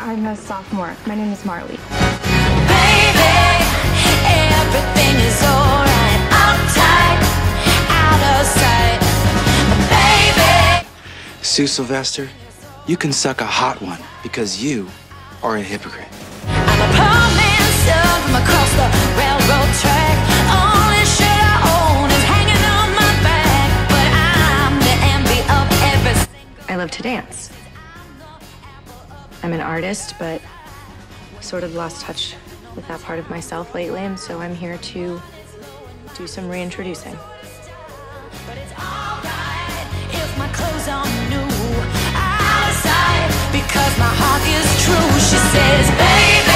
I'm a sophomore. My name is Marley. Baby, everything is alright. Uptight, out of sight. Baby. Sue Sylvester, you can suck a hot one because you are a hypocrite. I'm a poor man's son from across the railroad track. Only shirt I own is hanging on my back. But I'm the envy of every single. I love to dance. I'm an artist, but sort of lost touch with that part of myself lately, and so I'm here to do some reintroducing. But it's alright if my clothes are new. Out of sight because my heart is true. She says, baby.